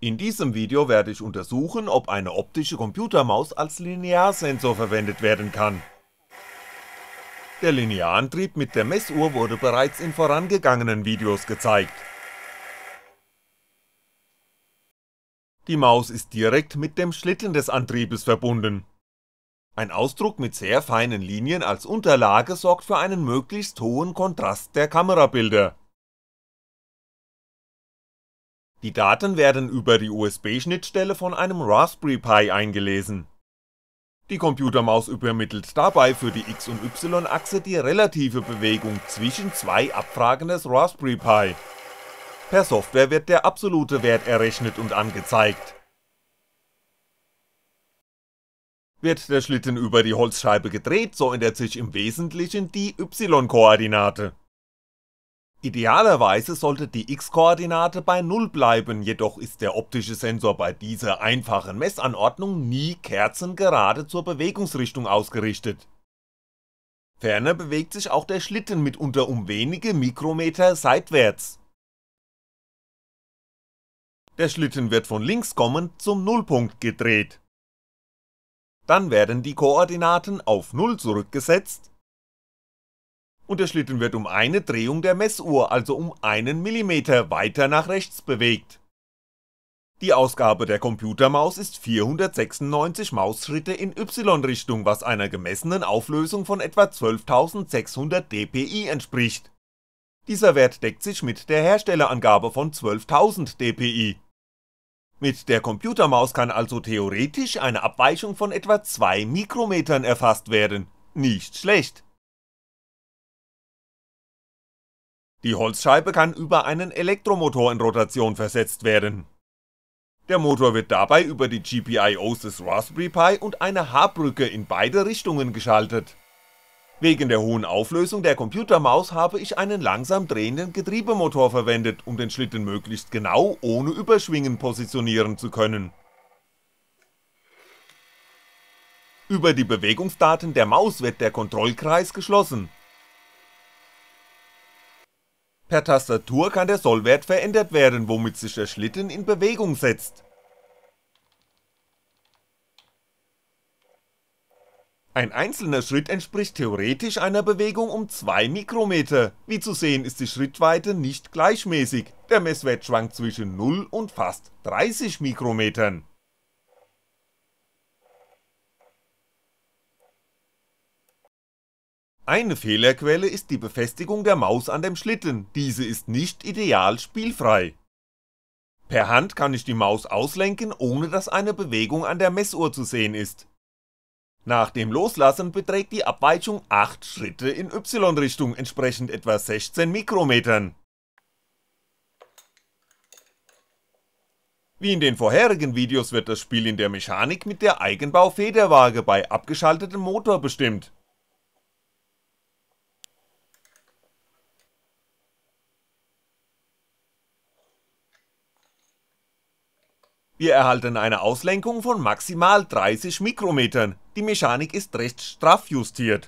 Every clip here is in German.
In diesem Video werde ich untersuchen, ob eine optische Computermaus als Linearsensor verwendet werden kann. Der Linearantrieb mit der Messuhr wurde bereits in vorangegangenen Videos gezeigt. Die Maus ist direkt mit dem Schlitten des Antriebes verbunden. Ein Ausdruck mit sehr feinen Linien als Unterlage sorgt für einen möglichst hohen Kontrast der Kamerabilder. Die Daten werden über die USB-Schnittstelle von einem Raspberry Pi eingelesen. Die Computermaus übermittelt dabei für die X- und Y-Achse die relative Bewegung zwischen zwei Abfragen des Raspberry Pi. Per Software wird der absolute Wert errechnet und angezeigt. Wird der Schlitten über die Holzscheibe gedreht, so ändert sich im Wesentlichen die Y-Koordinate. Idealerweise sollte die X-Koordinate bei 0 bleiben, jedoch ist der optische Sensor bei dieser einfachen Messanordnung nie kerzengerade zur Bewegungsrichtung ausgerichtet. Ferner bewegt sich auch der Schlitten mitunter um wenige Mikrometer seitwärts. Der Schlitten wird von links kommend zum Nullpunkt gedreht. Dann werden die Koordinaten auf 0 zurückgesetzt und der Schlitten wird um eine Drehung der Messuhr, also um 1 mm weiter nach rechts bewegt. Die Ausgabe der Computermaus ist 496 Mausschritte in Y-Richtung, was einer gemessenen Auflösung von etwa 12.600 dpi entspricht. Dieser Wert deckt sich mit der Herstellerangabe von 12.000 dpi. Mit der Computermaus kann also theoretisch eine Abweichung von etwa 2 Mikrometern erfasst werden, nicht schlecht. Die Holzscheibe kann über einen Elektromotor in Rotation versetzt werden. Der Motor wird dabei über die GPIOs des Raspberry Pi und eine H-Brücke in beide Richtungen geschaltet. Wegen der hohen Auflösung der Computermaus habe ich einen langsam drehenden Getriebemotor verwendet, um den Schlitten möglichst genau ohne Überschwingen positionieren zu können. Über die Bewegungsdaten der Maus wird der Kontrollkreis geschlossen. Per Tastatur kann der Sollwert verändert werden, womit sich der Schlitten in Bewegung setzt. Ein einzelner Schritt entspricht theoretisch einer Bewegung um 2 Mikrometer, wie zu sehen ist die Schrittweite nicht gleichmäßig, der Messwert schwankt zwischen 0 und fast 30 Mikrometern. Eine Fehlerquelle ist die Befestigung der Maus an dem Schlitten, diese ist nicht ideal spielfrei. Per Hand kann ich die Maus auslenken, ohne dass eine Bewegung an der Messuhr zu sehen ist. Nach dem Loslassen beträgt die Abweichung 8 Schritte in Y-Richtung, entsprechend etwa 16 Mikrometern. Wie in den vorherigen Videos wird das Spiel in der Mechanik mit der Eigenbau-Federwaage bei abgeschaltetem Motor bestimmt. Wir erhalten eine Auslenkung von maximal 30 Mikrometern, die Mechanik ist recht straff justiert.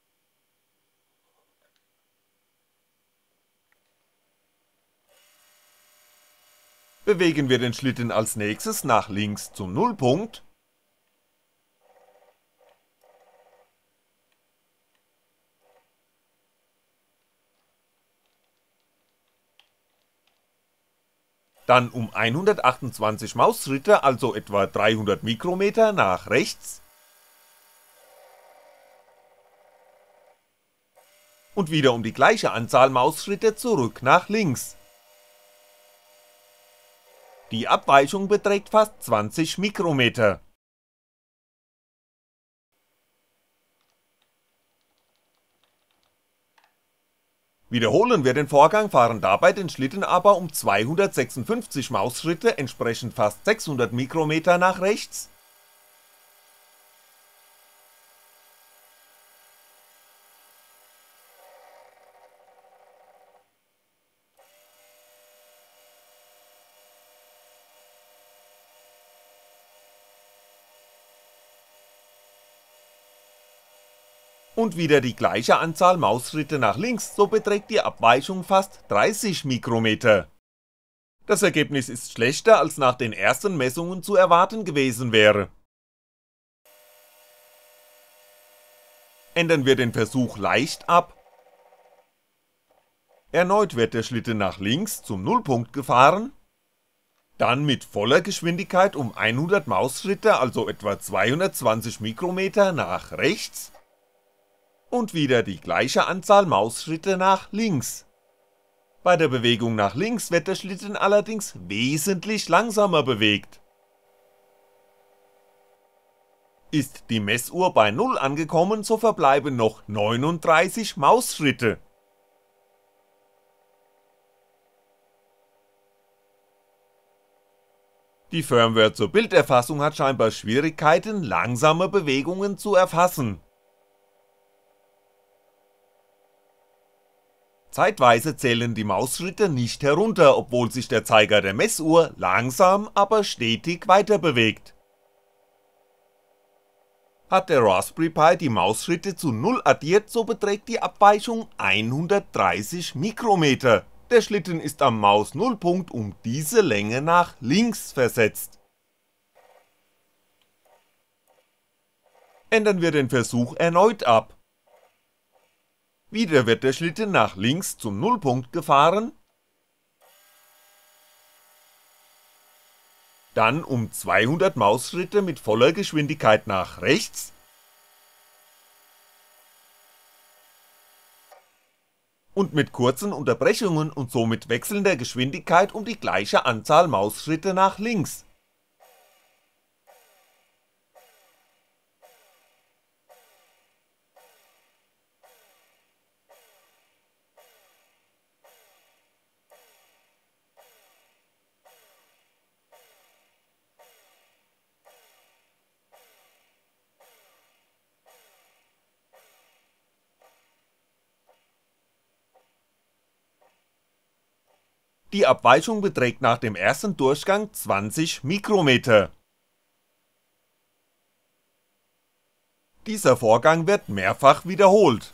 Bewegen wir den Schlitten als nächstes nach links zum Nullpunkt, dann um 128 Mausschritte, also etwa 300 Mikrometer nach rechts und wieder um die gleiche Anzahl Mausschritte zurück nach links. Die Abweichung beträgt fast 20 Mikrometer. Wiederholen wir den Vorgang, fahren dabei den Schlitten aber um 256 Mausschritte, entsprechend fast 600 Mikrometer nach rechts. Und wieder die gleiche Anzahl Mausschritte nach links, so beträgt die Abweichung fast 30 Mikrometer. Das Ergebnis ist schlechter als nach den ersten Messungen zu erwarten gewesen wäre. Ändern wir den Versuch leicht ab. Erneut wird der Schlitten nach links zum Nullpunkt gefahren, dann mit voller Geschwindigkeit um 100 Mausschritte, also etwa 220 Mikrometer nach rechts und wieder die gleiche Anzahl Mausschritte nach links. Bei der Bewegung nach links wird der Schlitten allerdings wesentlich langsamer bewegt. Ist die Messuhr bei 0 angekommen, so verbleiben noch 39 Mausschritte. Die Firmware zur Bilderfassung hat scheinbar Schwierigkeiten, langsame Bewegungen zu erfassen. Zeitweise zählen die Mausschritte nicht herunter, obwohl sich der Zeiger der Messuhr langsam, aber stetig weiterbewegt. Hat der Raspberry Pi die Mausschritte zu 0 addiert, so beträgt die Abweichung 130 Mikrometer. Der Schlitten ist am Maus-Nullpunkt um diese Länge nach links versetzt. Ändern wir den Versuch erneut ab. Wieder wird der Schlitten nach links zum Nullpunkt gefahren, dann um 200 Mausschritte mit voller Geschwindigkeit nach rechts und mit kurzen Unterbrechungen und somit wechselnder Geschwindigkeit um die gleiche Anzahl Mausschritte nach links. Die Abweichung beträgt nach dem ersten Durchgang 20 Mikrometer. Dieser Vorgang wird mehrfach wiederholt.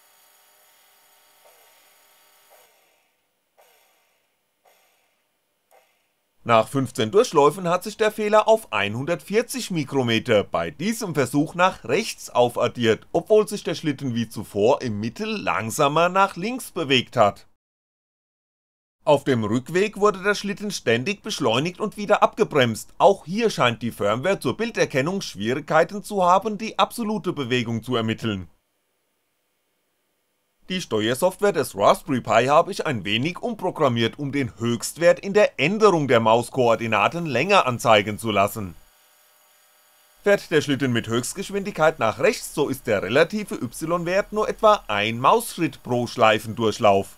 Nach 15 Durchläufen hat sich der Fehler auf 140 Mikrometer bei diesem Versuch nach rechts aufaddiert, obwohl sich der Schlitten wie zuvor im Mittel langsamer nach links bewegt hat. Auf dem Rückweg wurde der Schlitten ständig beschleunigt und wieder abgebremst, auch hier scheint die Firmware zur Bilderkennung Schwierigkeiten zu haben, die absolute Bewegung zu ermitteln. Die Steuersoftware des Raspberry Pi habe ich ein wenig umprogrammiert, um den Höchstwert in der Änderung der Mauskoordinaten länger anzeigen zu lassen. Fährt der Schlitten mit Höchstgeschwindigkeit nach rechts, so ist der relative Y-Wert nur etwa 1 Mausschritt pro Schleifendurchlauf.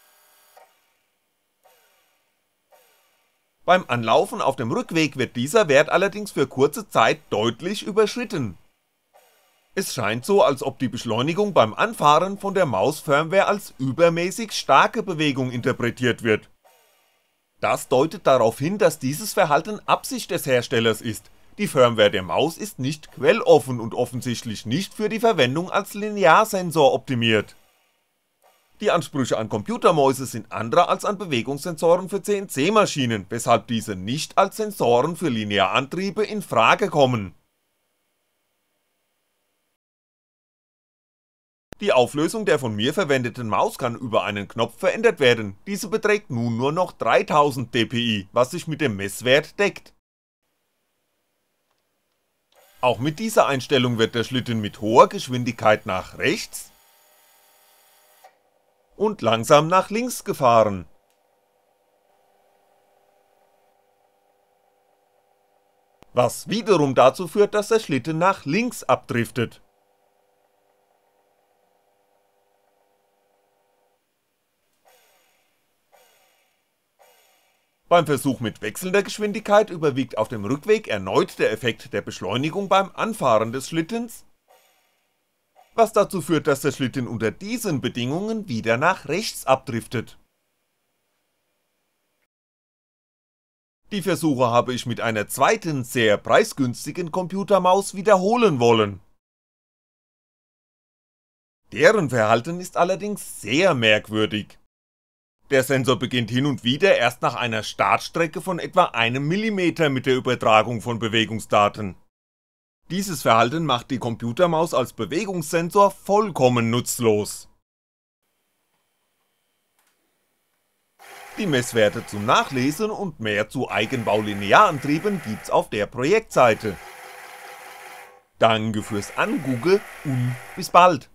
Beim Anlaufen auf dem Rückweg wird dieser Wert allerdings für kurze Zeit deutlich überschritten. Es scheint so, als ob die Beschleunigung beim Anfahren von der Maus-Firmware als übermäßig starke Bewegung interpretiert wird. Das deutet darauf hin, dass dieses Verhalten Absicht des Herstellers ist. Die Firmware der Maus ist nicht quelloffen und offensichtlich nicht für die Verwendung als Linearsensor optimiert. Die Ansprüche an Computermäuse sind andere als an Bewegungssensoren für CNC-Maschinen, weshalb diese nicht als Sensoren für Linearantriebe in Frage kommen. Die Auflösung der von mir verwendeten Maus kann über einen Knopf verändert werden, diese beträgt nun nur noch 3000 dpi, was sich mit dem Messwert deckt. Auch mit dieser Einstellung wird der Schlitten mit hoher Geschwindigkeit nach rechts und langsam nach links gefahren. Was wiederum dazu führt, dass der Schlitten nach links abdriftet. Beim Versuch mit wechselnder Geschwindigkeit überwiegt auf dem Rückweg erneut der Effekt der Beschleunigung beim Anfahren des Schlittens, was dazu führt, dass der Schlitten unter diesen Bedingungen wieder nach rechts abdriftet. Die Versuche habe ich mit einer zweiten, sehr preisgünstigen Computermaus wiederholen wollen. Deren Verhalten ist allerdings sehr merkwürdig. Der Sensor beginnt hin und wieder erst nach einer Startstrecke von etwa 1 mm mit der Übertragung von Bewegungsdaten. Dieses Verhalten macht die Computermaus als Bewegungssensor vollkommen nutzlos. Die Messwerte zum Nachlesen und mehr zu Eigenbau-Linearantrieben gibt's auf der Projektseite. Danke fürs Angugge und bis bald!